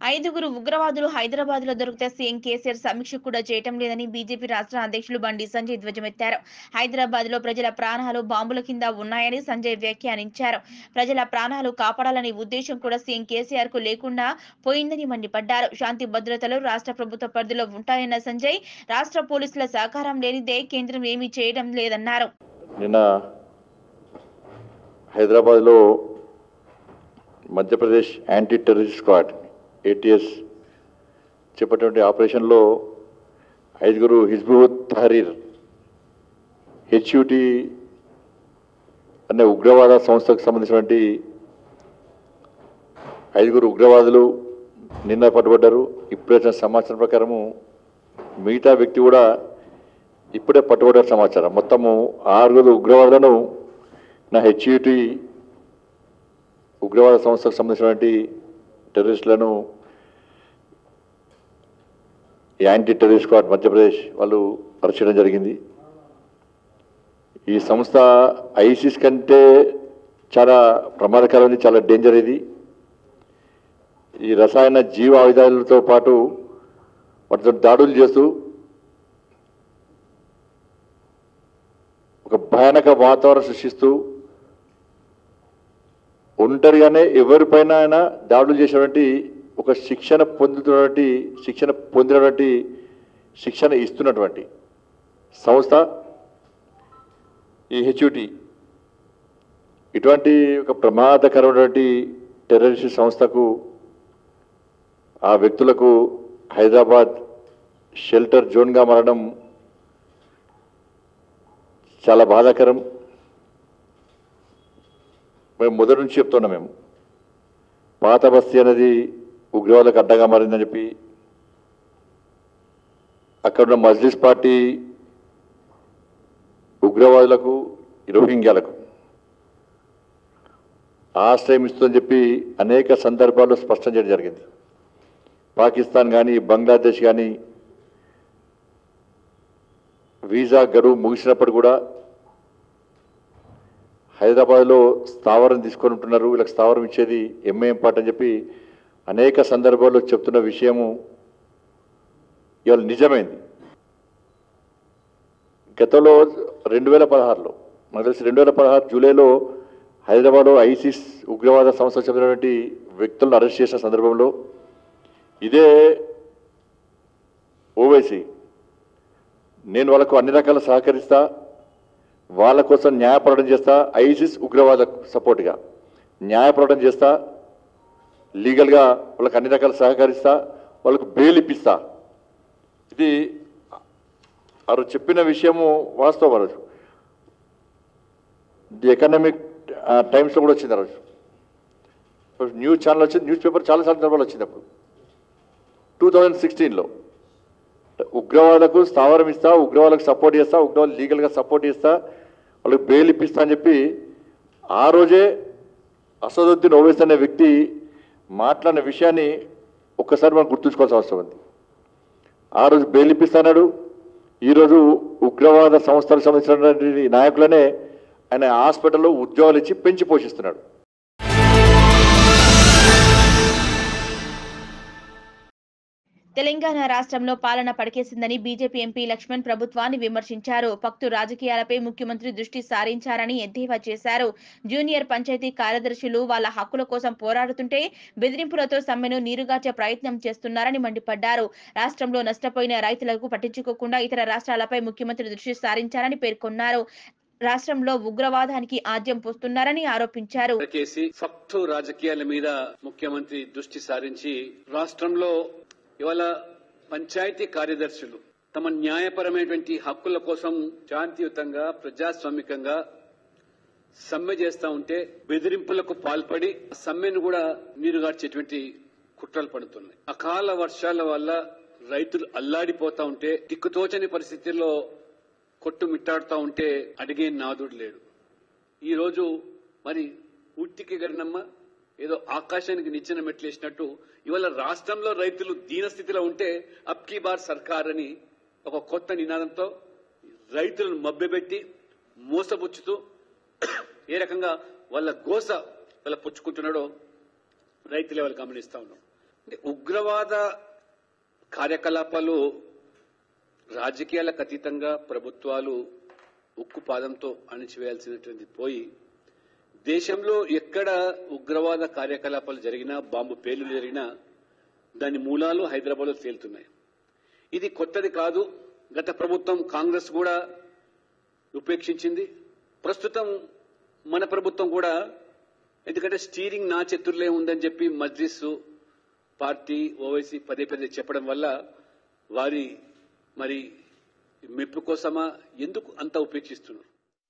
ఐదుగురు ఉగ్రవాదులు హైదరాబాద్లో దొరికితే సీఎం కేసీఆర్ సమీక్ష కూడా చేయటం లేదని బీజేపీ రాష్ట్ర అధ్యక్షులు బండి సంజయ్ ధ్వజమెత్తారు. హైదరాబాద్లో ప్రజల ప్రాణాలు బాంబుల కింద ఉన్నాయని సంజయ్ వ్యాఖ్యానించారు. ప్రజల ప్రాణాలు కాపాడాలనే ఉద్దేశం కూడా సీఎం కేసీఆర్ కు లేకుండా పోయిందని మండిపడ్డారు. శాంతి భద్రతలు రాష్ట్ర ప్రభుత్వ పరిధిలో ఉంటాయన్న సంజయ్, రాష్ట్ర పోలీసుల సహకారం లేనిదే కేంద్రం ఏమీ చేయడం లేదన్నారు. నిన్న హైదరాబాద్లో Madhya Pradesh anti terrorist squad ATS చేపట్టినటువంటి ఆపరేషన్లో 5 హిజ్బుత్ తహరీర్ HUT అనే ఉగ్రవాద సంస్థకు సంబంధించినటువంటి 5 ఉగ్రవాదులు నిన్న పట్టుబడ్డారు. ఇప్పుడే వచ్చిన సమాచారం ప్రకారము మిగతా వ్యక్తి కూడా ఇప్పుడే పట్టుబడ్డ సమాచారం. మొత్తము 6 ఉగ్రవాదులను నా HUT ఉగ్రవాద సంస్థకు సంబంధించినటువంటి టెర్రరిస్టులను యాంటీ టెర్రరిస్ట్ స్క్వాడ్ మధ్యప్రదేశ్ వాళ్ళు అరెస్ట్ చేయడం జరిగింది. ఈ సంస్థ ISIS కంటే చాలా ప్రమాదకరమైనది, చాలా డేంజర్. ఇది ఈ రసాయన జీవ ఆయుధాలతో పాటు వాటితో దాడులు చేస్తూ ఒక భయానక వాతావరణం సృష్టిస్తూ ఒంటరిగానే ఎవరిపైన అయినా దాడులు చేసేటువంటి ఒక శిక్షణ ఇస్తున్నటువంటి సంస్థ ఈ HUT. ఇటువంటి ఒక ప్రమాదకరమైనటువంటి టెర్రరిస్ట్ సంస్థకు ఆ వ్యక్తులకు హైదరాబాద్ షెల్టర్ జోన్గా మారడం చాలా బాధాకరం. మేము మొదటి నుంచి చెప్తున్నాం, మేము పాత బస్తీ అనేది ఉగ్రవాదులకు అడ్డగా మారిందని చెప్పి అక్కడున్న మజ్లిస్ పార్టీ ఉగ్రవాదులకు రోహింగ్యాలకు ఆశ్రయం ఇస్తుందని చెప్పి అనేక సందర్భాల్లో స్పష్టం చేయడం జరిగింది. పాకిస్తాన్ కానీ బంగ్లాదేశ్ కానీ వీసా గడువు ముగిసినప్పుడు కూడా హైదరాబాద్లో స్థావరం తీసుకొని ఉంటున్నారు, వీళ్ళకి స్థావరం ఇచ్చేది MIM పార్టీ అని చెప్పి అనేక సందర్భాల్లో చెప్తున్న విషయము ఇవాళ నిజమైంది. గతంలో 2016లో నాకు తెలిసి 2016 జూలైలో హైదరాబాద్లో ISIS ఉగ్రవాద సంస్థ చెందినటువంటి వ్యక్తులను అరెస్ట్ చేసిన సందర్భంలో ఇదే ఓవైసీ నేను వాళ్ళకు అన్ని రకాల సహకరిస్తా, వాళ్ళ కోసం న్యాయపోరాటం చేస్తా, ISIS ఉగ్రవాద సపోర్ట్గా న్యాయపోరాటం చేస్తా, లీగల్గా వాళ్ళకి అన్ని రకాల సహకరిస్తా, వాళ్ళకు బెయిల్ ఇప్పిస్తా. ఇది ఆ రోజు చెప్పిన విషయము వాస్తవం. ఆ రోజు ది ఎకనామిక్ టైమ్స్లో కూడా వచ్చింది. ఆ రోజు న్యూస్ ఛానల్ వచ్చింది, న్యూస్ పేపర్ చాలా సందర్భాలు వచ్చింది. అప్పుడు 2016లో ఉగ్రవాదులకు స్థావరం ఇస్తా, ఉగ్రవాదులకు సపోర్ట్ చేస్తా, ఉగ్రవాదులు లీగల్గా సపోర్ట్ చేస్తా, వాళ్ళకి బెయిల్ ఇప్పిస్తా అని చెప్పి ఆ రోజే అసదుద్దీన్ ఓవైసీ అనే వ్యక్తి మాట్లాడిన విషయాన్ని ఒక్కసారి మనం గుర్తుంచుకోవాల్సిన అవసరం ఉంది. ఆ రోజు బెయిల్ ఇప్పిస్తాడు, ఈరోజు ఉగ్రవాద సంస్థలకు సంబంధించినటువంటి నాయకులనే ఆయన హాస్పిటల్లో ఉద్యోగాలు ఇచ్చి పెంచి పోషిస్తున్నాడు. తెలంగాణ రాష్ట్రంలో పాలన పడకేసిందని బీజేపీ ఎంపీ లక్ష్మణ్ ప్రభుత్వాన్ని విమర్శించారు. పక్తు రాజకీయాలపై ముఖ్యమంత్రి దృష్టి సారించారని ఎద్దేవా చేశారు. జూనియర్ పంచాయతీ కార్యదర్శులు వాళ్ళ హక్కుల కోసం పోరాడుతుంటే బెదిరింపులతో సమ్మెను నీరుగార్చే ప్రయత్నం చేస్తున్నారని మండిపడ్డారు. రాష్ట్రంలో నష్టపోయిన రైతులకు పట్టించుకోకుండా ఇతర రాష్ట్రాలపై ముఖ్యమంత్రి దృష్టి సారించారని పేర్కొన్నారు. రాష్ట్రంలో ఉగ్రవాదానికి ఆద్యం పోస్తున్నారని ఆరోపించారు. పక్తు రాజకీయాల మీద ముఖ్యమంత్రి దృష్టి సారించి రాష్ట్రంలో ఇవాళ పంచాయతీ కార్యదర్శులు తమ న్యాయపరమైనటువంటి హక్కుల కోసం శాంతియుతంగా ప్రజాస్వామికంగా సమ్మె చేస్తా ఉంటే బెదిరింపులకు పాల్పడి సమ్మెను కూడా నీరుగార్చేటువంటి కుట్రలు పడుతున్నాయి. అకాల వర్షాల వల్ల రైతులు అల్లాడిపోతా ఉంటే దిక్కుతోచని పరిస్థితుల్లో కొట్టుమిట్టాడుతూ ఉంటే అడిగే నాదుడు లేడు. ఈ రోజు మరి ఉట్టికి గరినమ్మ ఏదో ఆకాశానికి నిచ్చెన మెట్లేసినట్టు ఇవాళ రాష్ట్రంలో రైతులు దీనస్థితిలో ఉంటే అబ్ కీ బార్ సర్కార్ అని ఒక కొత్త నినాదంతో రైతులను మభ్యపెట్టి మోసపుచ్చుతూ ఏ రకంగా వాళ్ళ గోస వాళ్ళ పుచ్చుకుంటున్నాడో రైతులే వాళ్ళు గమనిస్తా ఉన్నాం. ఉగ్రవాద కార్యకలాపాలు రాజకీయాలకు అతీతంగా ప్రభుత్వాలు ఉక్కుపాదంతో అణిచివేయాల్సినటువంటి పోయి దేశంలో ఎక్కడ ఉగ్రవాద కార్యకలాపాలు జరిగినా, బాంబు పేలులు జరిగినా దాని మూలాలు హైదరాబాద్లో తేలుతున్నాయి. ఇది కొత్తది కాదు. గత ప్రభుత్వం కాంగ్రెస్ కూడా ఉపేక్షించింది. ప్రస్తుతం మన ప్రభుత్వం కూడా, ఎందుకంటే స్టీరింగ్ నా చేతుల్లో ఉందని చెప్పి మజ్లిస్ పార్టీ ఓవైసీ పదే పదే చెప్పడం వల్ల వారి మరి మెప్పు కోసమా ఎందుకు అంత ఉపేక్షిస్తున్నారు?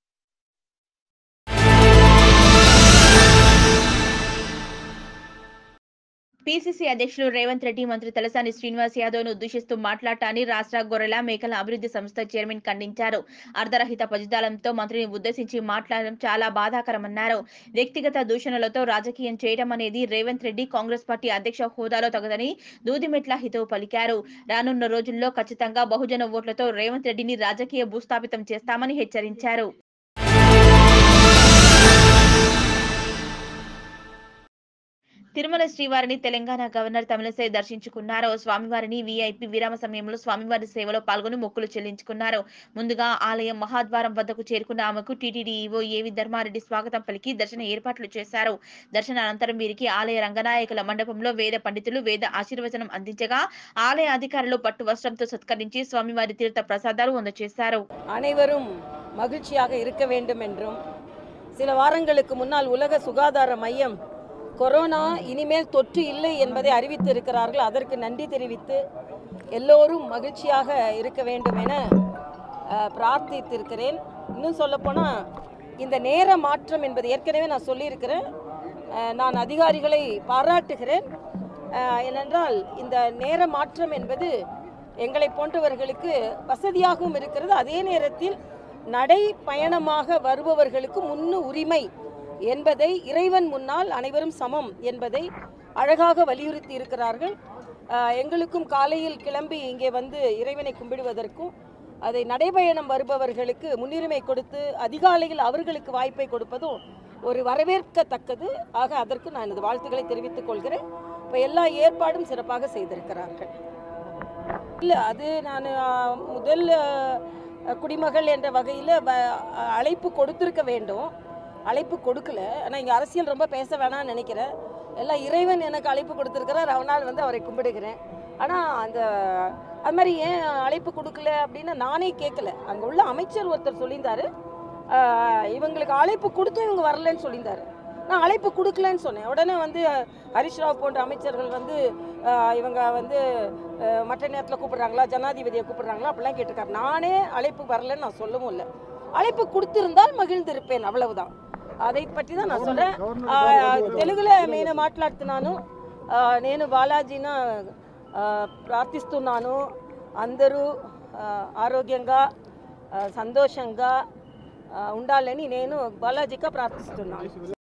పీసీసీ అధ్యక్షులు రేవంత్ రెడ్డి మంత్రి తలసాని శ్రీనివాస్ యాదవ్ ను ఉద్దేశిస్తూ మాట్లాడటాన్ని రాష్ట్ర గొర్రెల మేకల అభివృద్ధి సంస్థ చైర్మన్ ఖండించారు. అర్ధరహిత పదజాలంతో మంత్రిని ఉద్దేశించి మాట్లాడడం చాలా బాధాకరమన్నారు. వ్యక్తిగత దూషణలతో రాజకీయం చేయడం అనేది రేవంత్ రెడ్డి కాంగ్రెస్ పార్టీ అధ్యక్ష హోదాలో తగదని దూదిమెట్ల హితవు పలికారు. రానున్న రోజుల్లో ఖచ్చితంగా బహుజన ఓట్లతో రేవంత్ రెడ్డిని రాజకీయ భూస్థాపితం చేస్తామని హెచ్చరించారు. తిరుమల శ్రీవారిని తెలంగాణ గవర్నర్ తమిళసై దర్శించుకున్నారు. స్వామివారిని వీఐపీ విరామ సమయంలో స్వామివారి సేవలో పాల్గొని మొక్కులు చెల్లించుకున్నారు. ముందుగా ఆలయం మహాద్వారం వద్దకు చేరుకున్న ఆమెకు టీటీడీ ఈవో ఏవి ధర్మారెడ్డి స్వాగతం పలికి దర్శన ఏర్పాట్లు చేశారు. దర్శన అనంతరం వీరికి ఆలయ రంగనాయకుల మండపంలో వేద పండితులు వేద ఆశీర్వచనం అందించగా ఆలయ అధికారులు పట్టు వస్త్రంతో సత్కరించి స్వామివారి తీర్థ ప్రసాదాలు అందజేశారు. அனைவரும் மகிழ்ச்சியாக இருக்க வேண்டும் என்றும் சில வாரங்களுக்கு முன்னால் உலக சுகாதார மையம் கொரோனா இனிமேல் தொற்று இல்லை என்பதை அறிவித்திருக்கிறார்கள். அதற்கு நன்றி தெரிவித்து எல்லோரும் மகிழ்ச்சியாக இருக்க வேண்டும் என பிரார்த்தித்திருக்கிறேன். இன்னும் சொல்லப்போனால் இந்த நேர மாற்றம் என்பது ஏற்கனவே நான் சொல்லியிருக்கிறேன். நான் அதிகாரிகளை பாராட்டுகிறேன். ஏனென்றால் இந்த நேர மாற்றம் என்பது எங்களை போன்றவர்களுக்கு வசதியாகவும் இருக்கிறது. அதே நேரத்தில் நடை பயணமாக வருபவர்களுக்கு முன்னு உரிமை என்பதை இறைவன் முன்னால் அனைவரும் சமம் என்பதை அழகாக வலியுறுத்தி இருக்கிறார்கள். எங்களுக்கும் காலையில் கிளம்பி இங்கே வந்து இறைவனை கும்பிடுவதற்கும் அதை நடைபயணம் வருபவர்களுக்கு முன்னுரிமை கொடுத்து அதிகாலையில் அவர்களுக்கு வாய்ப்பை கொடுப்பதும் ஒரு வரவேற்கத்தக்கது. ஆக அதற்கு நான் எனது வாழ்த்துக்களை தெரிவித்துக் கொள்கிறேன். இப்போ எல்லா ஏற்பாடும் சிறப்பாக செய்திருக்கிறார்கள். இல்லை, அது நான் முதல் குடிமகள் என்ற வகையில் அழைப்பு கொடுத்திருக்க வேண்டும். அழைப்பு கொடுக்கல. ஆனால் இங்கே அரசியல் ரொம்ப பேச வேணாம்னு நினைக்கிறேன். எல்லாம் இறைவன் எனக்கு அழைப்பு கொடுத்துருக்கிறார். அவனால் வந்து அவரை கும்பிடுகிறேன். ஆனால் அது மாதிரி ஏன் அழைப்பு கொடுக்கல அப்படின்னு நானே கேட்கல. அங்கே உள்ள அமைச்சர் ஒருத்தர் சொல்லியிருந்தார், இவங்களுக்கு அழைப்பு கொடுத்தும் இவங்க வரலன்னு சொல்லியிருந்தார். நான் அழைப்பு கொடுக்கலன்னு சொன்னேன். உடனே வந்து ஹரிஷ் ராவ் போன்ற அமைச்சர்கள் வந்து இவங்க வந்து மற்ற நேரத்தில் கூப்பிட்றாங்களா, ஜனாதிபதியை கூப்பிட்றாங்களா அப்படிலாம் கேட்டிருக்காரு. நானே அழைப்பு வரலன்னு நான் சொல்லவும் இல்லை. அழைப்பு கொடுத்திருந்தால் மகிழ்ந்திருப்பேன், அவ்வளவுதான். அதை பற்றி தான் நான் சொல்கிறேன். తెలుగులో నేను మాట్లాడుతున్నాను. నేను బాలాజీన ప్రార్థిస్తున్నాను. అందరూ ఆరోగ్యంగా సంతోషంగా ఉండాలని నేను బాలాజీగా ప్రార్థిస్తున్నాను.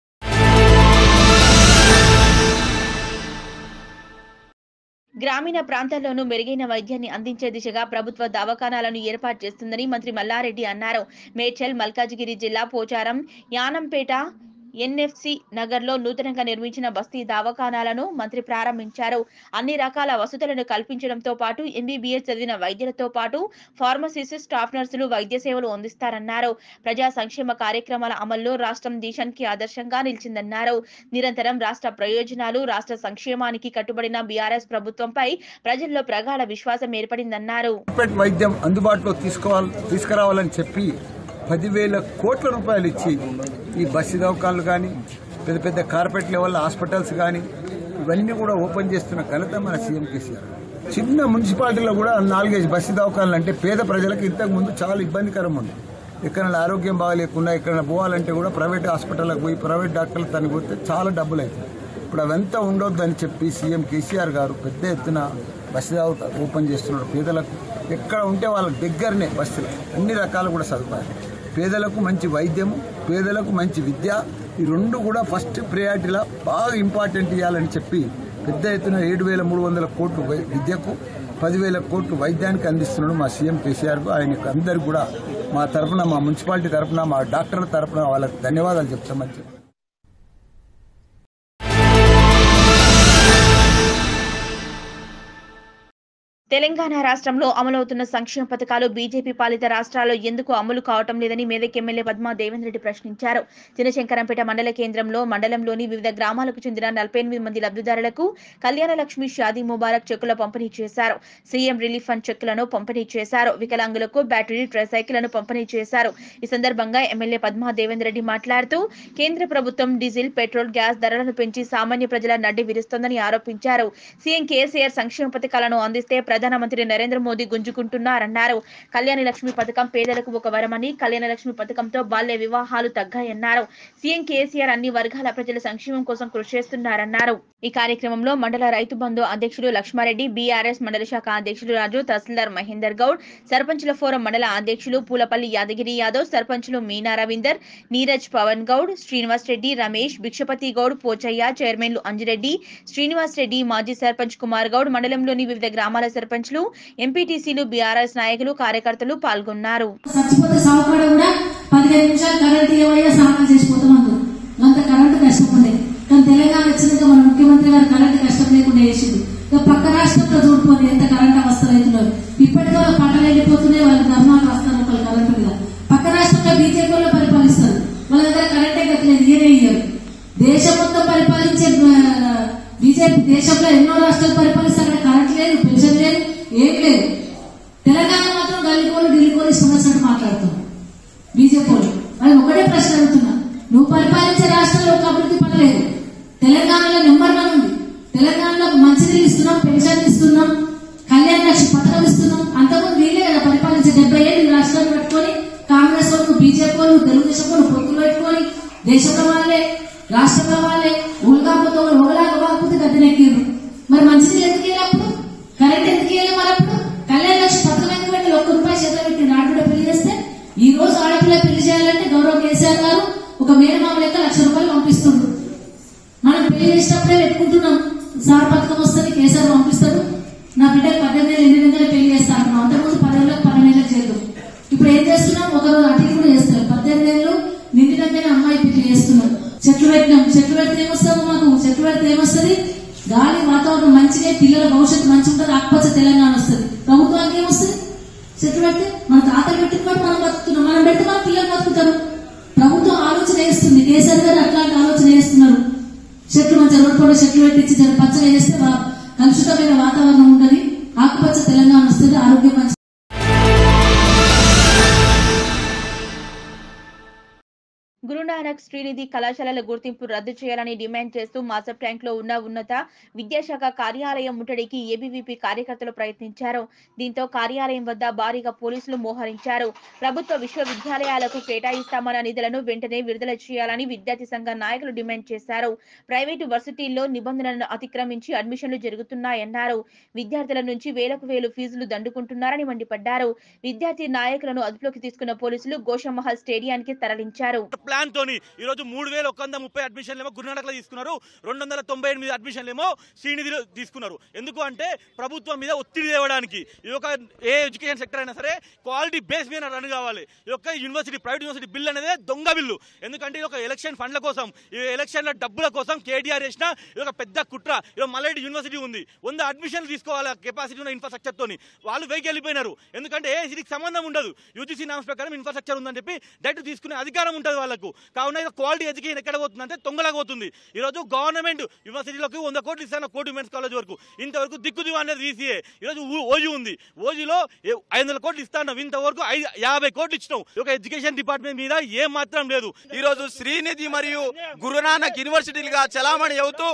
గ్రామీణ ప్రాంతాల్లోనూ మెరుగైన వైద్యాన్ని అందించే దిశగా ప్రభుత్వ దవాఖానాలను ఏర్పాటు చేస్తుందని మంత్రి మల్లారెడ్డి అన్నారు. మేడ్చల్, మల్కాజిగిరి జిల్లా పోచారం, యానంపేట, ఎన్ఎఫ్సి నగర్లో నూతనంగా నిర్మించిన బస్తీ దవాఖానాలను మంత్రి ప్రారంభించారు. అన్ని రకాల వసతులను కల్పించడంతో పాటు ఎంబీబీఎస్ చదివిన వైద్యులతో పాటు ఫార్మసిస్ట్, స్టాఫ్ నర్సులు వైద్య సేవలు అందిస్తారన్నారు. ప్రజా సంక్షేమ కార్యక్రమాల అమల్లో రాష్ట్రం దేశానికి ఆదర్శంగా నిలిచిందన్నారు. నిరంతరం రాష్ట్ర ప్రయోజనాలు, రాష్ట్ర సంక్షేమానికి కట్టుబడిన బీఆర్ఎస్ ప్రభుత్వంపై ప్రజల్లో ప్రగాఢ విశ్వాసం ఏర్పడిందన్నారు. వైద్యం అందుబాటులో తీసుకురావాలని చెప్పి 10,000 కోట్ల రూపాయలు ఇచ్చి ఈ బస్సు దవాఖానాలు కానీ, పెద్ద పెద్ద కార్పొరేట్ లెవెల్ హాస్పిటల్స్ కానీ ఇవన్నీ కూడా ఓపెన్ చేస్తున్న ఘనత మన సీఎం కేసీఆర్. చిన్న మున్సిపాలిటీలో కూడా 4-5 బస్సు దవాఖానాలు అంటే పేద ప్రజలకు ఇంతకు ముందు చాలా ఇబ్బందికరం ఉంది. ఎక్కడైనా ఆరోగ్యం బాగాలేకుండా ఎక్కడైనా పోవాలంటే కూడా ప్రైవేట్ హాస్పిటల్కి పోయి ప్రైవేట్ డాక్టర్లు తనకి పోతే చాలా డబ్బులు అవుతాయి. ఇప్పుడు అవంతా ఉండొద్దని చెప్పి సీఎం కేసీఆర్ గారు పెద్ద ఎత్తున బస్సు దవాఖానా ఓపెన్ చేస్తున్నారు. పేదలకు ఎక్కడ ఉంటే వాళ్ళ దగ్గరనే బస్సులు అన్ని రకాలు కూడా సదుపాయాలు. పేదలకు మంచి వైద్యము, పేదలకు మంచి విద్య, ఈ రెండు కూడా ఫస్ట్ ప్రయారిటీలా బాగా ఇంపార్టెంట్ ఇవ్వాలని చెప్పి పెద్ద ఎత్తున 7,300 కోట్లు విద్యకు, 10,000 కోట్లు వైద్యానికి అందిస్తున్నాడు మా సీఎం కేసీఆర్కు. ఆయనకు అందరికీ కూడా మా తరఫున, మా మున్సిపాలిటీ తరఫున, మా డాక్టర్ల తరఫున వాళ్ళకి ధన్యవాదాలు చెప్తామని చెప్పి తెలంగాణ రాష్ట్రంలో అమలవుతున్న సంక్షేమ పథకాలు బీజేపీ పాలిత రాష్ట్రాల్లో ఎందుకు అమలు కావటం లేదని మెదక్ ఎమ్మెల్యే పద్మా దేవేందర్ రెడ్డి ప్రశ్నించారు. చినశంకరంపేట మండల కేంద్రంలో మండలంలోని వివిధ గ్రామాలకు చెందిన 48 మంది లబ్ధిదారులకు కళ్యాణ లక్ష్మి షాదీ ముబారక్ చెక్కుల పంపిణీ చేశారు. సీఎం రిలీఫ్ ఫండ్ చెక్కులను పంపిణీ చేశారు. వికలాంగులకు బ్యాటరీ ట్రైసైకిళ్లను పంపిణీ చేశారు. ఈ సందర్భంగా ఎమ్మెల్యే పద్మా దేవేందర్ రెడ్డి మాట్లాడుతూ కేంద్ర ప్రభుత్వం డీజిల్, పెట్రోల్, గ్యాస్ ధరలను పెంచి సామాన్య ప్రజల నడ్డి విరుస్తోందని ఆరోపించారు. సీఎం కేసీఆర్ సంక్షేమ పథకాలను అందిస్తే ప్రధానమంత్రి నరేంద్ర మోదీ గుంజుకుంటున్నారన్నారు. కళ్యాణ లక్ష్మి పథకం పేదలకు ఒక వరమని, కళ్యాణ లక్ష్మి పథకంతో బాల్య వివాహాలు తగ్గాయన్నారు. సీఎం కేసీఆర్ అన్ని వర్గాల ప్రజల సంక్షేమం కోసం కృషి చేస్తున్నారన్నారు. ఈ కార్యక్రమంలో మండల రైతు బంధు అధ్యక్షుడు లక్ష్మారెడ్డి, బీఆర్ఎస్ మండల శాఖ అధ్యక్షుడు రాజు, తహసీల్దార్ మహేందర్ గౌడ్, సర్పంచుల ఫోరం మండల అధ్యక్షులు పూలపల్లి యాదగిరి యాదవ్, సర్పంచులు మీనా రవీందర్, నీరజ్ పవన్ గౌడ్, శ్రీనివాస్ రెడ్డి, రమేష్, భిక్షపతి గౌడ్, పోచయ్య, చైర్మన్లు అంజిరెడ్డి, శ్రీనివాస్ రెడ్డి, మాజీ సర్పంచ్ కుమార్ గౌడ్, మండలంలోని వివిధ గ్రామాల సర్పంచ్లు, ఎంపీటీసీలు, బీఆర్ఎస్ నాయకులు, కార్యకర్తలు పాల్గొన్నారు. తెలంగాణ వచ్చినాక మన ముఖ్యమంత్రి గారు కరెంట్ కష్టం లేకుండా వేసింది. పక్క రాష్ట్రంలో చూడుకోండి ఎంత కరెంట్ అవస్థలు అవుతున్నారు. ఇప్పటికీ వాళ్ళ పంటలు వెళ్ళిపోతున్నాయి, వాళ్ళకి ధర్మాలు వస్తారు ఒకళ్ళు కరెంటు మీద. పక్క రాష్ట్రంలో బీజేపీ వాళ్ళు పరిపాలిస్తారు, వాళ్ళ దగ్గర కరెంటే గట్లేదు, ఈయనే ఇయ్యారు. దేశం మొత్తం పరిపాలించే బీజేపీ దేశంలో ఎన్నో రాష్ట్రాలు పరిపాలిస్తారు, అక్కడ కరెంట్ లేదు, పెన్షన్ లేదు, ఏం లేదు. తెలంగాణ మాత్రం గల్లికోలు ఢిల్లీకోలు ఇష్టం వచ్చినట్టు మాట్లాడుతున్నారు బీజేపీ వాళ్ళు. వాళ్ళు ఒకటే ప్రశ్న అడుగుతున్నా, నువ్వు పరిపాలించే రాష్ట్రంలో ఒక అభివృద్ధి పడలేదు. తెలంగాణలో నెంబర్ 1 ఉంది. తెలంగాణలో మంచినీళ్ళు ఇస్తున్నాం, పెన్షన్ ఇస్తున్నాం, కళ్యాణ లక్ష్మి పథకం ఇస్తున్నాం. అంతకుముందు వీళ్ళే కదా పరిపాలించే 70 ఏళ్ళు రాష్ట్రాలు పెట్టుకొని కాంగ్రెస్ వాళ్ళు, బీజేపీ వాళ్ళు, తెలుగుదేశం వాళ్ళు పొత్తులు పెట్టుకొని దేశంలో వాళ్ళే రాష్ట్రంలో వాళ్ళే ఊళ్ళగాపోతే ఒకలాగపోతే గద్దెనెక్కిరు. మరి మంచినీళ్ళు ఎందుకు వెళ్ళినప్పుడు, కరెంట్ ఎందుకు వెళ్ళి మరి అప్పుడు కళ్యాణ లక్ష్మి పథకం ఎందుకు పెట్టి ₹1 చేత పెట్టి ఆడపిల్ల పెళ్లి చేస్తే ఈ రోజు ఆడపిల్ల పెళ్లి చేయాలంటే గౌరవ కేసీఆర్ గారు ఒక మేనమామ లెక్క ₹1,00,000 పంపిస్తుండ్రు. మనం పెళ్లి చేసినప్పుడే పెట్టుకుంటున్నాం, సార్ పథకం వస్తుంది కేసీఆర్ పంపిస్తాడు, నా బిడ్డకు 18 ఏళ్ళు 8 పెళ్లి చేస్తాను. అంతకుముందు 10 ఏళ్ళకి 12 ఏళ్ళకి చేద్దాం. ఇప్పుడు ఏం చేస్తున్నాం, ఒకరోజు అటు కూడా చేస్తారు. 18 ఏళ్ళు నిండినంతనే అమ్మాయి పెళ్లి చేస్తున్నారు. చెట్లు పెట్టినాం, చెట్లు పెడితే ఏమొస్తాము, మాకు చెట్లు పెడితే ఏమొస్తుంది, గాలి వాతావరణం మంచిగా, పిల్లల భవిష్యత్తు మంచిగా ఉంటుంది, ఆకుపచ్చ తెలంగాణ వస్తుంది. ప్రభుత్వానికి ఏమొస్తుంది, చెట్లు పెడితే మన తాతలు పెట్టుకుని మనం బతుకుతున్నాం, మనం పెడితే మన పిల్లలు బతుకుతారు. ప్రభుత్వం ఆలోచన వేస్తుంది, కేసీఆర్ గారు అట్లాంటి ఆలోచన వేస్తున్నారు. చెట్లు మంచిగా రోడ్డు కూడా చెట్లు పెట్టించి పచ్చగా చేస్తే కలుషితమైన వాతావరణం ఉంటుంది, ఆకుపచ్చ తెలంగాణ వస్తుంది, ఆరోగ్యం మంచి. గురునానక్ శ్రీనిధి కళాశాలల గుర్తింపు రద్దు చేయాలని డిమాండ్ చేస్తూ మాసప్ ట్యాంక్ లో ఉన్న ఉన్నత విద్యాశాఖ కార్యాలయం ముట్టడికి ఏబీవీపీ కార్యకర్తలు ప్రయత్నించారు. దీంతో కార్యాలయం వద్ద భారీగా పోలీసులు మోహరించారు. ప్రభుత్వ విశ్వవిద్యాలయాలకు కేటాయిస్తామన్న నిధులను వెంటనే విడుదల చేయాలని విద్యార్థి సంఘ నాయకులు డిమాండ్ చేశారు. ప్రైవేటు వర్సిటీల్లో నిబంధనలను అతిక్రమించి అడ్మిషన్లు జరుగుతున్నాయన్నారు. విద్యార్థుల నుంచి వేలకు ఫీజులు దండుకుంటున్నారని మండిపడ్డారు. విద్యార్థి నాయకులను అదుపులోకి తీసుకున్న పోలీసులు గోషమహల్ స్టేడియానికి తరలించారు. ప్లాన్ తోని ఈ రోజు 3130 అడ్మిషన్లేమో గురునానక్లో తీసుకున్నారు, 298 అడ్మిషన్లేమో శ్రీనిధిలో తీసుకున్నారు. ఎందుకు అంటే ప్రభుత్వం మీద ఒత్తిడి తేవడానికి. ఈ యొక్క ఏ ఎడ్యుకేషన్ సెక్టర్ అయినా సరే క్వాలిటీ బేస్ మీద రన్ కావాలి. ఈ యొక్క యూనివర్సిటీ ప్రైవేట్ యూనివర్సిటీ బిల్ అనేది దొంగ బిల్లు. ఎందుకంటే ఇది ఒక ఎలక్షన్ ఫండ్ల కోసం, ఈ ఎలక్షన్ల డబ్బుల కోసం కేటీఆర్ చేసిన ఇది ఒక పెద్ద కుట్ర. ఇలా మల్లెడ్డి యూనివర్సిటీ ఉంది, 100 అడ్మిషన్లు తీసుకోవాలి కెపాసిటీ ఉన్న ఇన్ఫ్రాస్ట్రక్చర్ తోని, వాళ్ళు వెయ్యికి వెళ్ళిపోయినారు. ఎందుకంటే ఏసీకి సంబంధం ఉండదు, యూజీసీ నామ్స్ ప్రకారం ఇన్ఫ్రాస్ట్రక్చర్ ఉందని చెప్పి డైరెక్ట్ తీసుకునే అధికారం ఉంటుంది వాళ్ళకు. కావున క్వాలిటీ ఎడ్యుకేషన్ ఎక్కడ పోతుందంటే తొంగలాగపోతుంది. ఈ రోజు గవర్నమెంట్ యూనివర్సిటీలోకి 100 కోట్లు ఇస్తాను, కోటి ఉమెన్స్ కాలేజ్ వరకు, ఇంతవరకు దిక్కుదివా అనేది వీసీఏ. ఈరోజు ఓజీ ఉంది, ఓజీలో 500 కోట్లు ఇస్తాను, ఇంతవరకు 50 కోట్లు ఇచ్చినావు. ఒక ఎడ్యుకేషన్ డిపార్ట్మెంట్ మీద ఏం మాత్రం లేదు. ఈ రోజు శ్రీనిధి మరియు గురునానక్ యూనివర్సిటీలుగా చలామణి అవుతూ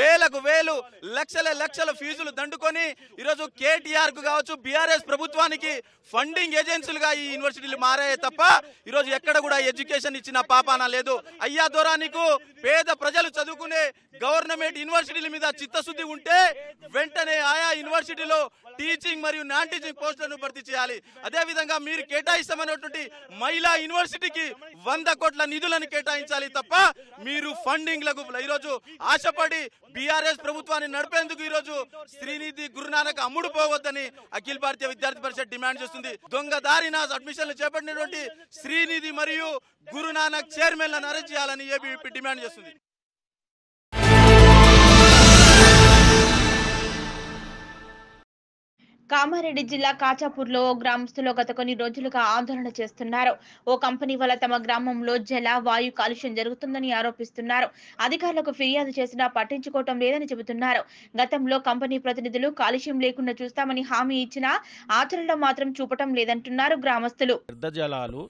వేలు లక్షల ఫీజులు దండుకొని ఈరోజు కేటీఆర్ కు కావచ్చు, బీఆర్ఎస్ ప్రభుత్వానికి ఫండింగ్ ఏజెన్సీలుగా ఈ యూనివర్సిటీలు మారాయి తప్ప ఈరోజు ఎక్కడ కూడా ఎడ్యుకేషన్ ఇచ్చిన పాపాన లేదు. అయ్యా దొరా, నీకు పేద ప్రజలు చదువుకునే గవర్నమెంట్ యూనివర్సిటీల మీద చిత్తశుద్ధి ఉంటే వెంటనే ఆయా యూనివర్సిటీలో టీచింగ్ మరియు నాన్ టీచింగ్ పోస్టులను భర్తీ చేయాలి. అదే విధంగా మీరు కేటాయిస్తామన్నటువంటి మహిళా యూనివర్సిటీకి 100 కోట్ల నిధులను కేటాయించాలి తప్ప మీరు ఫండింగ్లకు ఈరోజు ఆశపడి బీఆర్ఎస్ ప్రభుత్వాన్ని నడిపేందుకు ఈరోజు శ్రీనిధి గురునానక్ అమ్ముడు పోవద్దని అఖిల భారతీయ విద్యార్థి పరిషత్ డిమాండ్ చేస్తుంది. దొంగదారిన అడ్మిషన్లు చేపట్టినటువంటి శ్రీనిధి మరియు గురునానక్ చైర్మన్లను అరెస్ట్ చేయాలని ఏబీవీపీ డిమాండ్ చేస్తుంది. కామారెడ్డి జిల్లా కాచాపూర్లో ఓ గ్రామస్తులు గత కొన్ని రోజులుగా ఆందోళన చేస్తున్నారు. ఓ కంపెనీ వల్ల తమ గ్రామంలో జల వాయు కాలుష్యం జరుగుతుందని ఆరోపిస్తున్నారు. అధికారులకు ఫిర్యాదు చేసినా పట్టించుకోవటం లేదని చెబుతున్నారు. గతంలో కంపెనీ ప్రతినిధులు కాలుష్యం లేకుండా చూస్తామని హామీ ఇచ్చినా ఆచరణలో మాత్రం చూపటం లేదంటున్నారు గ్రామస్తులు. పెద్ద జలాలు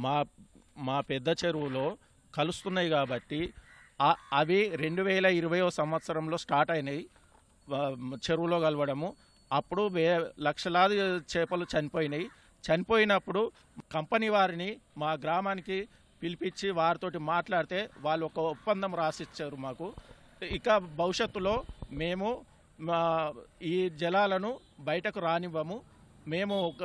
మా పెద్ద చెరువులో కలుస్తున్నాయి కాబట్టి అవి 2020 సంవత్సరంలో స్టార్ట్ అయినాయి చెరువులో కలవడము. అప్పుడు లక్షలాది చేపలు చనిపోయినప్పుడు కంపెనీ వారిని మా గ్రామానికి పిలిపించి వారితోటి మాట్లాడితే వాళ్ళు ఒక ఒప్పందం రాసిచ్చారు మాకు. ఇక భవిష్యత్తులో మేము ఈ జలాలను బయటకు రానివ్వము, మేము ఒక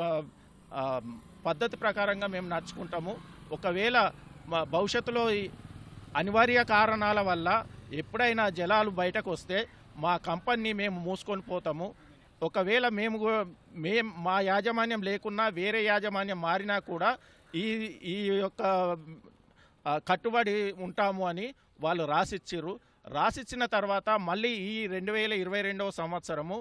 పద్ధతి ప్రకారంగా మేము నడుచుకుంటాము. ఒకవేళ భవిష్యత్తులో అనివార్య కారణాల వల్ల ఎప్పుడైనా జలాలు బయటకు వస్తే మా కంపెనీ మేము మూసుకొని పోతాము. ఒకవేళ మా యాజమాన్యం లేకున్నా వేరే యాజమాన్యం మారినా కూడా ఈ యొక్క కట్టుబడి ఉంటాము అని వాళ్ళు రాసిచ్చిన తర్వాత మళ్ళీ ఈ 2022 సంవత్సరము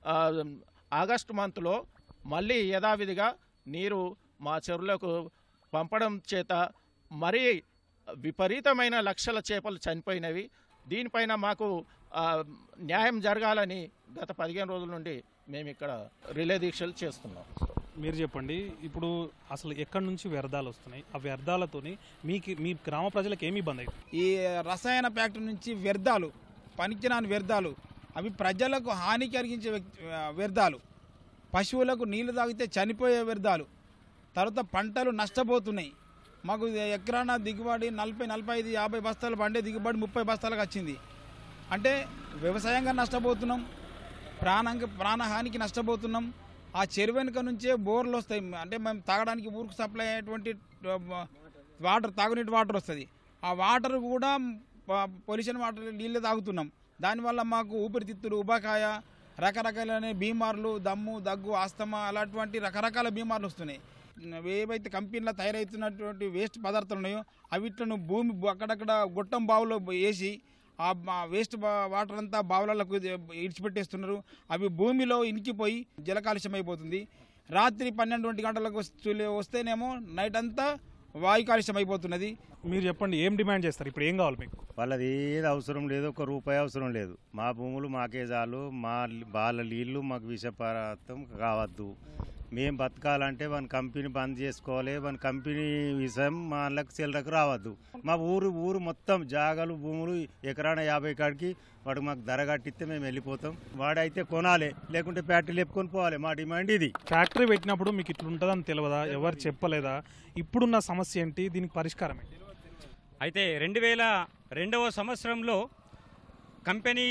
ఆగస్టు మంత్లో మళ్ళీ యథావిధిగా నీరు మా చెరువులకు పంపడం చేత మరీ విపరీతమైన లక్షల చేపలు చనిపోయినవి. దీనిపైన మాకు న్యాయం జరగాలని గత 15 రోజుల నుండి మేము ఇక్కడ రిలే దీక్షలు చేస్తున్నాం. మీరు చెప్పండి, ఇప్పుడు అసలు ఎక్కడి నుంచి వ్యర్థాలు వస్తున్నాయి? ఆ వ్యర్థాలతోని మీ గ్రామ ప్రజలకు ఏమి ఇబ్బంది అవుతుంది? ఈ రసాయన ఫ్యాక్టరీ నుంచి వ్యర్థాలు, పనికిరాని వ్యర్థాలు, అవి ప్రజలకు హాని కలిగించే వ్యర్థాలు, పశువులకు నీళ్లు తాగితే చనిపోయే వ్యర్థాలు, తర్వాత పంటలు నష్టపోతున్నాయి. మాకు ఎకరాన దిగుబడి 40, 45, 50 బస్తాలు పండే దిగుబడి 30 బస్తాలకు వచ్చింది. అంటే వ్యవసాయంగా నష్టపోతున్నాం, ప్రాణహానికి నష్టపోతున్నాం. ఆ చెరువు వెనుక నుంచే బోర్లు వస్తాయి. అంటే మేము తాగడానికి ఊరికి సప్లై అయ్యేటువంటి వాటర్, తాగునీటి వాటర్ వస్తుంది. ఆ వాటర్ కూడా పొల్యూషన్ వాటర్ నీళ్ళే తాగుతున్నాం. దానివల్ల మాకు ఊపిరితిత్తులు, ఉబకాయ, రకరకాలైన బీమార్లు, దమ్ము, దగ్గు, ఆస్తమా అలాంటి రకరకాల బీమార్లు వస్తున్నాయి. ఏవైతే కంపెనీలో తయారవుతున్నటువంటి వేస్ట్ పదార్థాలు ఉన్నాయో అవిట్లను భూమి అక్కడక్కడ గొట్టం బావులో వేసి ఆ వేస్ట్ వాటర్ అంతా బావులకు ఇడిచిపెట్టేస్తున్నారు. అవి భూమిలో ఇనికిపోయి జల కాలుష్యం అయిపోతుంది. రాత్రి 12 గంటలకు వస్తేనేమో నైట్ అంతా వాయు కాలుష్యం అయిపోతున్నది. మీరు చెప్పండి, ఏం డిమాండ్ చేస్తారు? ఇప్పుడు ఏం కావాలి మీకు? వాళ్ళది ఏది అవసరం లేదు, ఒక రూపాయి అవసరం లేదు. మా భూములు మాకే చాలు, వాళ్ళ నీళ్లు మాకు విషపదార్థం కావద్దు. మేము బతకాలంటే మన కంపెనీ బంద్ చేసుకోవాలి, మన కంపెనీ విషయం వాళ్ళకి చెల్లరకు రావద్దు. మా ఊరు మొత్తం జాగాలు, భూములు ఎకరాన 50 కాడికి వాడు మాకు ధర కట్టిస్తే మేము వెళ్ళిపోతాం. వాడైతే కొనాలి, లేకుంటే ఫ్యాక్టరీ లేపుకొని పోవాలి. మా డిమాండ్ ఇది. ఫ్యాక్టరీ పెట్టినప్పుడు మీకు ఇట్లా ఉంటుందని తెలియదా? ఎవరు చెప్పలేదా? ఇప్పుడున్న సమస్య ఏంటి? దీనికి పరిష్కారం ఏంటి? అయితే 2002వ సంవత్సరంలో కంపెనీ,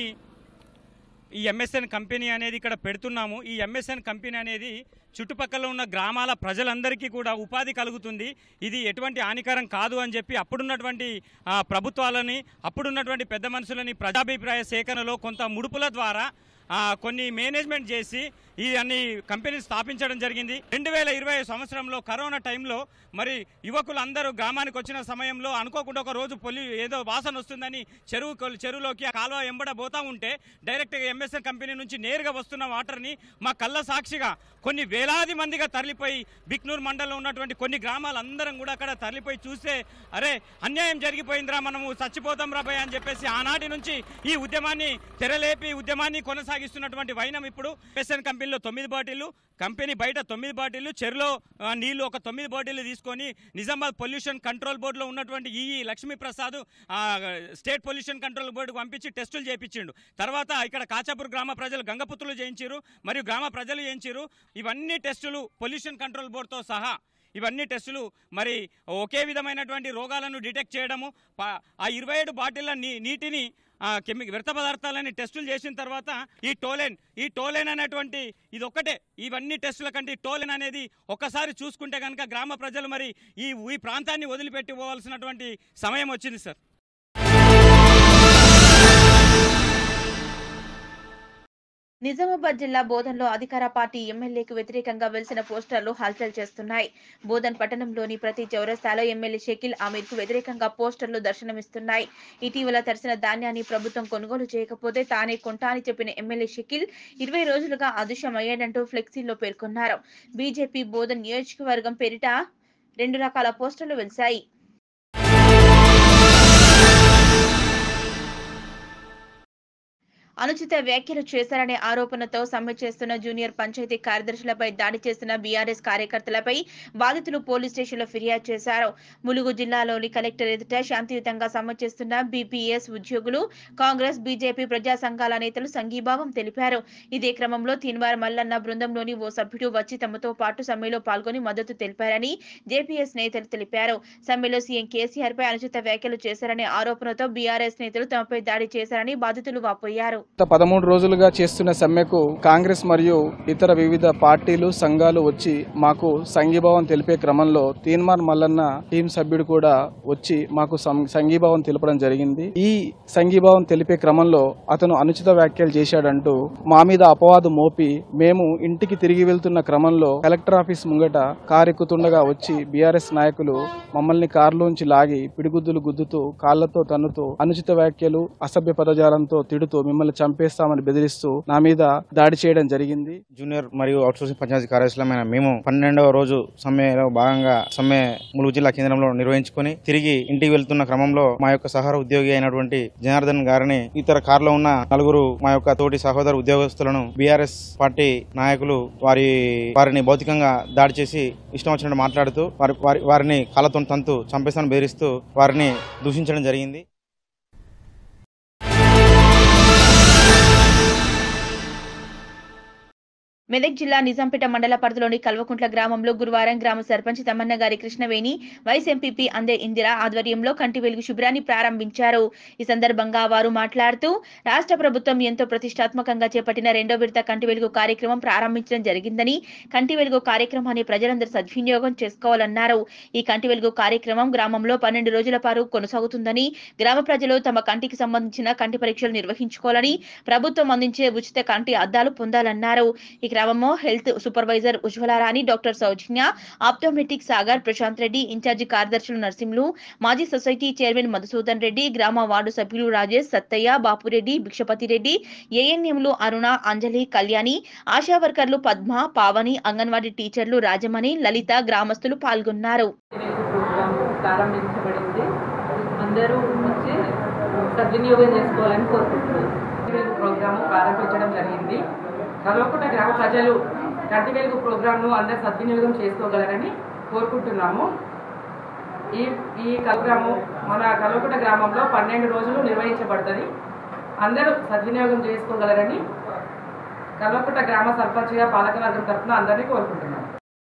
ఈ ఎంఎస్ఎన్ కంపెనీ అనేది ఇక్కడ పెడుతున్నాము. ఈ ఎంఎస్ఎన్ కంపెనీ అనేది చుట్టుపక్కల ఉన్న గ్రామాల ప్రజలందరికీ కూడా ఉపాధి కలుగుతుంది. ఇది ఎటువంటి హానికరం కాదు అని చెప్పి అప్పుడున్నటువంటి ప్రభుత్వాలని, అప్పుడున్నటువంటి పెద్ద మనుషులని ప్రజాభిప్రాయ సేకరణలో కొంత ముడుపుల ద్వారా కొన్ని మేనేజ్మెంట్ చేసి ఈ అన్ని కంపెనీలు స్థాపించడం జరిగింది. 2020 సంవత్సరంలో కరోనా టైంలో మరి యువకులు అందరూ గ్రామానికి వచ్చిన సమయంలో అనుకోకుండా ఒక రోజు ఏదో వాసన వస్తుందని చెరువులోకి ఆ కాలువ ఎంబడ పోతా ఉంటే డైరెక్ట్గా ఎంఎస్ఎన్ కంపెనీ నుంచి నేరుగా వస్తున్న వాటర్ని మా కళ్ళ సాక్షిగా కొన్ని వేలాది మందిగా తరలిపోయి బిక్నూరు మండలంలో ఉన్నటువంటి కొన్ని గ్రామాలందరం కూడా అక్కడ తరలిపోయి చూస్తే అరే అన్యాయం జరిగిపోయిందిరా, మనము చచ్చిపోతాం రాబోయే అని చెప్పేసి ఆనాటి నుంచి ఈ ఉద్యమాన్ని తెరలేపి ఉద్యమాన్ని కొనసాగిస్తున్నటువంటి వైనం ఇప్పుడు ఎంఎస్ఎన్ కంపెనీలో 9 బాటిళ్లు, కంపెనీ బయట 9 బాటిళ్లు, చెరువులో నీళ్లు ఒక 9 బాటిళ్లు తీసుకొని నిజామాబాద్ పొల్యూషన్ కంట్రోల్ బోర్డులో ఉన్నటువంటి EE Lakshmi Prasad state pollution control బోర్డుకు పంపించి టెస్టులు చేయించిండు. తర్వాత ఇక్కడ కాచాపూర్ గ్రామ ప్రజలు గంగపుత్రులు చేయించారు, మరియు గ్రామ ప్రజలు చేయించారు. ఇవన్నీ టెస్టులు పొల్యూషన్ కంట్రోల్ బోర్డుతో సహా ఇవన్నీ టెస్టులు మరి ఒకే విధమైనటువంటి రోగాలను డిటెక్ట్ చేయడము. ఆ 27 బాటిళ్ల నీటిని వ్యర్థ పదార్థాలని టెస్టులు చేసిన తర్వాత ఈ టోలెన్ అనేటువంటి ఇది ఒక్కటే, ఇవన్నీ టెస్టుల కంటే టోలెన్ అనేది ఒక్కసారి చూసుకుంటే కనుక గ్రామ ప్రజలు మరి ఈ ప్రాంతాన్ని వదిలిపెట్టి పోవాల్సినటువంటి సమయం వచ్చింది సార్. నిజామాబాద్ జిల్లా బోధన్లో అధికార పార్టీ ఎమ్మెల్యేకు వ్యతిరేకంగా వెలిసిన పోస్టర్లు హల్చల్ చేస్తున్నాయి. బోధన్ పట్టణంలోని ప్రతి చౌరస్తాలో ఎమ్మెల్యే షకీల్ అమీర్కు వ్యతిరేకంగా పోస్టర్లు దర్శనమిస్తున్నాయి. ఇటీవల తరిసిన ధాన్యాన్ని ప్రభుత్వం కొనుగోలు చేయకపోతే తానే కొంటా అని చెప్పిన ఎమ్మెల్యే షకీల్ 20 రోజులుగా అదృశ్యమయ్యాడంటూ ఫ్లెక్సీల్లో పేర్కొన్నారు. బీజేపీ బోధన్ నియోజకవర్గం పేరిట 2 రకాల పోస్టర్లు వెలిశాయి. అనుచిత వ్యాఖ్యలు చేశారనే ఆరోపణతో సమ్మె చేస్తున్న జూనియర్ పంచాయతీ కార్యదర్శులపై దాడి చేసిన బీఆర్ఎస్ కార్యకర్తలపై బాధితులు పోలీస్ స్టేషన్లో ఫిర్యాదు చేశారు. ములుగు జిల్లాలోని కలెక్టర్ ఎదుట శాంతియుతంగా సమ్మె చేస్తున్న బీపీఎస్ ఉద్యోగులు, కాంగ్రెస్, బీజేపీ ప్రజా సంఘాల నేతలు సంఘీభావం తెలిపారు. ఇదే క్రమంలో తీన్మార్ మల్లన్న బృందంలోని ఓ సభ్యుడు వచ్చి తమతో పాటు సమ్మెలో పాల్గొని మద్దతు తెలిపారని జేపీఎస్ నేతలు తెలిపారు. సమ్మెలో సీఎం కేసీఆర్ పై అనుచిత వ్యాఖ్యలు చేశారనే ఆరోపణతో బీఆర్ఎస్ నేతలు తమపై దాడి చేశారని బాధితులు వాపోయారు. 13 రోజులుగా చేస్తున్న సమ్మెకు కాంగ్రెస్ మరియు ఇతర వివిధ పార్టీలు, సంఘాలు వచ్చి మాకు సంఘీభావం తెలిపే క్రమంలో తీన్మార్ మల్లన్న టీం సభ్యుడు కూడా వచ్చి మాకు సంఘీభావం తెలపడం జరిగింది. ఈ సంఘీభావం తెలిపే క్రమంలో అతను అనుచిత వ్యాఖ్యలు చేశాడంటూ మా మీద అపవాదు మోపి మేము ఇంటికి తిరిగి వెళ్తున్న క్రమంలో కలెక్టర్ ఆఫీస్ ముంగట కారెక్కుతుండగా వచ్చి బీఆర్ఎస్ నాయకులు మమ్మల్ని కారులోంచి లాగి పిడిగుద్దులు గుద్దుతూ కాళ్లతో తన్నుతూ అనుచిత వ్యాఖ్యలు, అసభ్య పదజాలంతో తిడుతూ మిమ్మల్ని చంపేస్తామని బెదిరిస్తూ నా మీద దాడి చేయడం జరిగింది. జూనియర్ మరియు అవుట్సోర్సింగ్ పంచాయతీ కార్యదర్శులమైన మేము 12వ రోజు సమ్మెలో భాగంగా సమ్మె ములుగు జిల్లా కేంద్రంలో నిర్వహించుకుని తిరిగి ఇంటికి వెళ్తున్న క్రమంలో మా యొక్క సహార ఉద్యోగి అయినటువంటి జనార్దన్ గారిని ఇతర కారులో ఉన్న 4 మా యొక్క తోటి సహోదర ఉద్యోగస్తులను బీఆర్ఎస్ పార్టీ నాయకులు వారిని భౌతికంగా దాడి చేసి ఇష్టం వచ్చినట్టు మాట్లాడుతూ వారిని కాళ్ళతో తంతు చంపేస్తామని బెదిరిస్తూ వారిని దూషించడం జరిగింది. మెదక్ జిల్లా నిజాంపేట మండల పరిధిలోని కల్వకుంట్ల గ్రామంలో గురువారం గ్రామ సర్పంచ్ తమ్మన్న గారి కృష్ణవేణి, వైస్ ఎంపీపీ అందే ఇందిర ఆధ్వర్యంలో కంటి వెలుగు శిబిరాన్ని ప్రారంభించారు. ఈ సందర్భంగా వారు మాట్లాడుతూ రాష్ట్ర ప్రభుత్వం ఎంతో ప్రతిష్టాత్మకంగా చేపట్టిన 2వ విడత కంటి వెలుగు కార్యక్రమం ప్రారంభించడం జరిగిందని, కంటి వెలుగు కార్యక్రమాన్ని ప్రజలందరూ సద్వినియోగం చేసుకోవాలన్నారు. ఈ కంటి వెలుగు కార్యక్రమం గ్రామంలో 12 రోజుల పాటు కొనసాగుతుందని, గ్రామ ప్రజలు తమ కంటికి సంబంధించిన కంటి పరీక్షలు నిర్వహించుకోవాలని, ప్రభుత్వం అందించే ఉచిత కంటి అద్దాలు పొందాలన్నారు. ఈ గ్రామంలో health supervisor Ujwala Rani, doctor Soujanya, optometric Sagar, Prashanth Reddy, in-charge కార్యదర్శులు నర్సింహులు, మాజీ సొసైటీ చైర్మన్ మధుసూదన్ రెడ్డి, గ్రామ వార్డు సభ్యులు రాజేష్, సత్తయ్య, బాపురెడ్డి, భిక్షపతి రెడ్డి, ఏఎన్ఎంలు అరుణ, అంజలి, కళ్యాణి, ఆశా వర్కర్లు పద్మ, పావని, అంగన్వాడీ టీచర్లు రాజమణి, లలిత, గ్రామస్తులు పాల్గొన్నారు. అందరూ వచ్చి సద్వినియోగం చేసుకోవాలని కోరుకుంటున్నాను. ప్రోగ్రాము ప్రారంభించడం జరిగింది. కల్వకుంట్ల గ్రామ ప్రజలు కంటి వెలుగు ప్రోగ్రాంను అందరూ సద్వినియోగం చేసుకోగలరని కోరుకుంటున్నాము. ఈ ప్రోగ్రాము మన కల్వకుంట్ల గ్రామంలో 12 రోజులు నిర్వహించబడుతుంది. అందరూ సద్వినియోగం చేసుకోగలరని కల్వకుంట్ల గ్రామ సర్పంచ్గా పాలకవర్గం తరఫున అందరినీ కోరుకుంటున్నాము.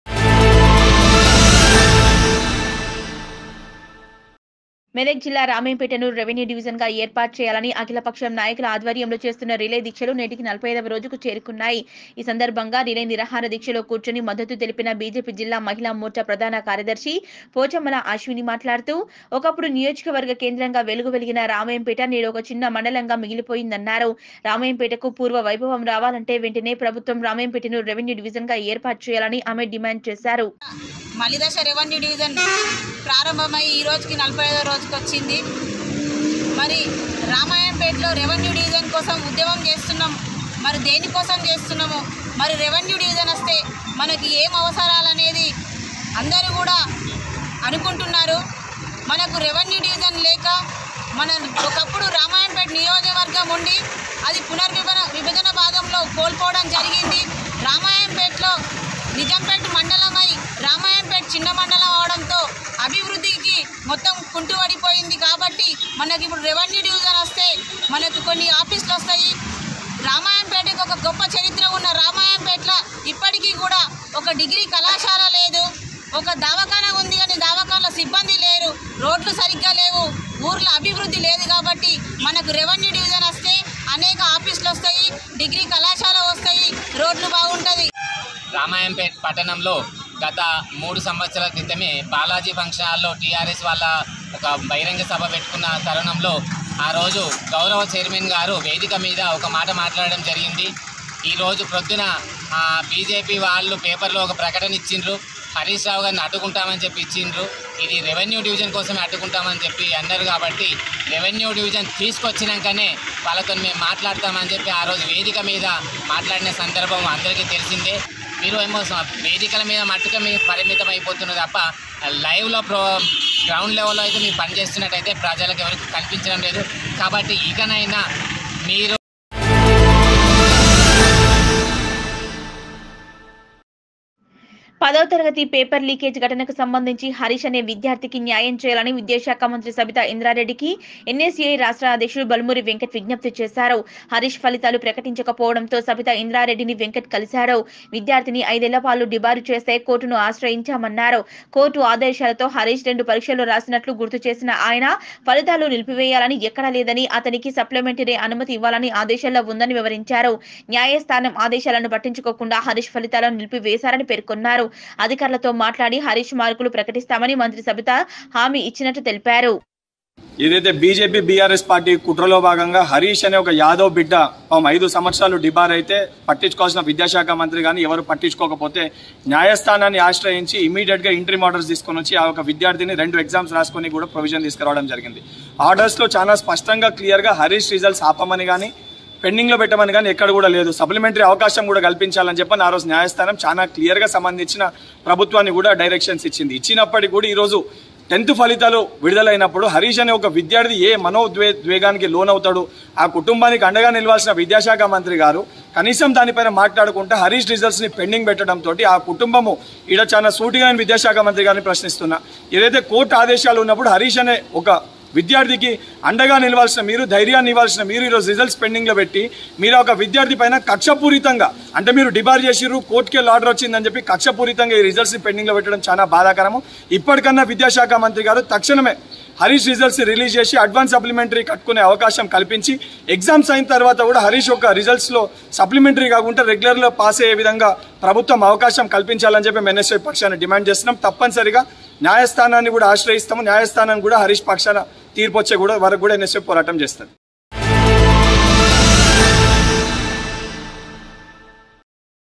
మెదక్ జిల్లా రామేంపేటను రెవెన్యూ డివిజన్ గా ఏర్పాటు చేయాలని అఖిలపక్షం నాయకుల ఆధ్వర్యంలో చేస్తున్న రిలే దీక్షలు నేటికి 45వ రోజుకు చేరుకున్నాయి. ఈ సందర్భంగా రిలే నిరాహార దీక్షలో కూర్చొని మద్దతు తెలిపిన బీజేపీ జిల్లా మహిళా మోర్చా ప్రధాన కార్యదర్శి పోచమ్మల అశ్విని మాట్లాడుతూ ఒకప్పుడు నియోజకవర్గ కేంద్రంగా వెలిగిన రామేంపేట నేడు ఒక చిన్న మండలంగా మిగిలిపోయిందన్నారు. రామేంపేటకు పూర్వ వైభవం రావాలంటే వెంటనే ప్రభుత్వం రామేంపేటను రెవెన్యూ డివిజన్ గా ఏర్పాటు చేయాలని ఆమె డిమాండ్ చేశారు. మలిదశ రెవెన్యూ డివిజన్ ప్రారంభమై ఈ రోజుకి 45వ రోజుకి వచ్చింది. మరి రామాయంపేటలో రెవెన్యూ డివిజన్ కోసం ఉద్యమం చేస్తున్నాం. మరి దేనికోసం చేస్తున్నాము? మరి రెవెన్యూ డివిజన్ వస్తే మనకి ఏం అవసరాలు అనేది అందరూ కూడా అనుకుంటున్నారు. మనకు రెవెన్యూ డివిజన్ లేక మన ఒకప్పుడు రామాయంపేట నియోజకవర్గం ఉండి అది విభజన భాగంలో కోల్పోవడం జరిగింది. రామాయంపేటలో నిజాంపేట మండలమై రామాయంపేట చిన్న మండలం అవడంతో అభివృద్ధికి మొత్తం కుంటుపడిపోయింది. కాబట్టి మనకి ఇప్పుడు రెవెన్యూ డివిజన్ వస్తే మనకు కొన్ని ఆఫీసులు వస్తాయి. రామాయంపేటకు ఒక గొప్ప చరిత్ర ఉన్న రామాయంపేటలో ఇప్పటికీ కూడా ఒక డిగ్రీ కళాశాల లేదు, ఒక దవాఖానా ఉంది కానీ దవాఖానలో సిబ్బంది లేరు, రోడ్లు సరిగ్గా లేవు, ఊర్లో అభివృద్ధి లేదు. కాబట్టి మనకు రెవెన్యూ డివిజన్ వస్తే అనేక ఆఫీసులు వస్తాయి, డిగ్రీ కళాశాల వస్తాయి, రోడ్లు బాగుంటుంది. రామాయంపేట పట్టణంలో గత 3 సంవత్సరాల క్రితమే బాలాజీ ఫంక్షన్ హాల్లో టీఆర్ఎస్ వాళ్ళ ఒక బహిరంగ సభ పెట్టుకున్న తరుణంలో ఆ రోజు గౌరవ చైర్మన్ గారు వేదిక మీద ఒక మాట మాట్లాడడం జరిగింది. ఈరోజు ప్రొద్దున బీజేపీ వాళ్ళు పేపర్లో ఒక ప్రకటన ఇచ్చిండ్రు, హరీష్ రావు గారిని అడ్డుకుంటామని చెప్పి ఇచ్చిండ్రు. ఇది రెవెన్యూ డివిజన్ కోసమే అడ్డుకుంటామని చెప్పి అన్నారు. కాబట్టి రెవెన్యూ డివిజన్ తీసుకొచ్చినాకనే వాళ్ళతో మేము మాట్లాడతామని చెప్పి ఆ రోజు వేదిక మీద మాట్లాడిన సందర్భం అందరికీ తెలిసిందే. మీరు ఏమో వేదికల మీద మట్టుగా మీరు పరిమితం అయిపోతున్నారు తప్ప లైవ్లో గ్రౌండ్ లెవెల్లో అయితే మీరు పనిచేస్తున్నట్టయితే ప్రజలకు ఎవరికి కనిపించడం లేదు. కాబట్టి ఇకనైనా మీరు 10వ తరగతి పేపర్ లీకేజ్ ఘటనకు సంబంధించి హరీష్ అనే విద్యార్థికి న్యాయం చేయాలని విద్యాశాఖ మంత్రి సబితా ఇంద్రారెడ్డికి ఎన్ఎస్యుఐ రాష్ట్ర అధ్యక్షుడు బల్మూరి వెంకట్ విజ్ఞప్తి చేశారు. హరీష్ ఫలితాలు ప్రకటించకపోవడంతో సబితా ఇంద్రారెడ్డిని వెంకట్ కలిశారు. విద్యార్థిని 5 ఏళ్ల పాటు డిబారు చేస్తే కోర్టును ఆశ్రయించామన్నారు. కోర్టు ఆదేశాలతో హరీష్ 2 పరీక్షలు రాసినట్లు గుర్తు చేసిన ఆయన ఫలితాలు నిలిపివేయాలని ఎక్కడా లేదని, అతనికి సప్లిమెంటరీ అనుమతి ఇవ్వాలని ఆదేశాల్లో ఉందని వివరించారు. న్యాయస్థానం ఆదేశాలను పట్టించుకోకుండా హరీష్ ఫలితాలను నిలిపివేశారని పేర్కొన్నారు. అధికారులతో మాట్లాడి హరీష్ మార్కులు ప్రకటిస్తామని మంత్రి సబితా హామీ ఇచ్చినట్టు తెలిపారు. ఏదైతే బీజేపీ బీఆర్ఎస్ పార్టీ కుట్రలో భాగంగా హరీష్ అనే ఒక యాదవ్ బిడ్డ 5 సంవత్సరాలు డిబార్ అయితే పట్టించుకోవాల్సిన విద్యాశాఖ మంత్రి కానీ ఎవరు పట్టించుకోకపోతే న్యాయస్థానాన్ని ఆశ్రయించి ఇమీడియట్ గా ఇంట్రీ ఆర్డర్స్ తీసుకొని వచ్చి ఆ ఒక విద్యార్థిని 2 ఎగ్జామ్స్ రాసుకొని కూడా ప్రొవిజన్ తీసుకురావడం జరిగింది. ఆర్డర్స్ లో చాలా స్పష్టంగా క్లియర్ గా హరీష్ రిజల్ట్స్ ఆపమని కానీ పెండింగ్ లో పెట్టమని కానీ ఎక్కడ కూడా లేదు. సప్లిమెంటరీ అవకాశం కూడా కల్పించాలని చెప్పని ఆ రోజు న్యాయస్థానం చాలా క్లియర్ గా సంబంధించిన ప్రభుత్వాన్ని కూడా డైరెక్షన్స్ ఇచ్చింది. ఇచ్చినప్పటికీ కూడా ఈ రోజు 10th ఫలితాలు విడుదలైనప్పుడు హరీష్ అనే ఒక విద్యార్థి ఏ మనోద్వేగానికి లోనవుతాడు, ఆ కుటుంబానికి అండగా నిలవాల్సిన విద్యాశాఖ మంత్రి గారు కనీసం దానిపైన మాట్లాడుకుంటే హరీష్ రిజల్ట్స్ ని పెండింగ్ పెట్టడంతో ఆ కుటుంబము ఈడ చాలా సూటిగా విద్యాశాఖ మంత్రి గారిని ప్రశ్నిస్తున్నా. ఏదైతే కోర్టు ఆదేశాలు ఉన్నప్పుడు హరీష్ అనే ఒక విద్యార్థికి అండగా నిలవాల్సిన మీరు, ధైర్యాన్ని ఇవ్వాల్సిన మీరు ఈరోజు రిజల్ట్స్ పెండింగ్ లో పెట్టి మీరు ఒక విద్యార్థి పైన కక్షపూరితంగా అంటే మీరు డిబార్ చేసిర్రు, కోర్టుకి ఆర్డర్ వచ్చిందని చెప్పి కక్షపూరితంగా ఈ రిజల్ట్స్ ని పెండింగ్ లో పెట్టడం చాలా బాధాకరము. ఇప్పటికన్నా విద్యాశాఖ మంత్రి గారు తక్షణమే హరీష్ రిజల్ట్స్ రిలీజ్ చేసి అడ్వాన్స్ సప్లిమెంటరీ కట్టుకునే అవకాశం కల్పించి ఎగ్జామ్స్ అయిన తర్వాత కూడా హరీష్ ఒక రిజల్ట్స్ లో సప్లిమెంటరీ కాకుండా రెగ్యులర్ లో పాస్ అయ్యే విధంగా ప్రభుత్వం అవకాశం కల్పించాలని చెప్పి ఎన్ఎస్ఐ పక్షాన్ని డిమాండ్ చేస్తున్నాం. తప్పనిసరిగా న్యాయస్థానాన్ని కూడా ఆశ్రయిస్తాము. న్యాయస్థానాన్ని కూడా హరీష్ పక్షాన తీర్పు వచ్చే కూడా వరకు కూడా ఎన్ఎస్ఐ పోరాటం చేస్తారు.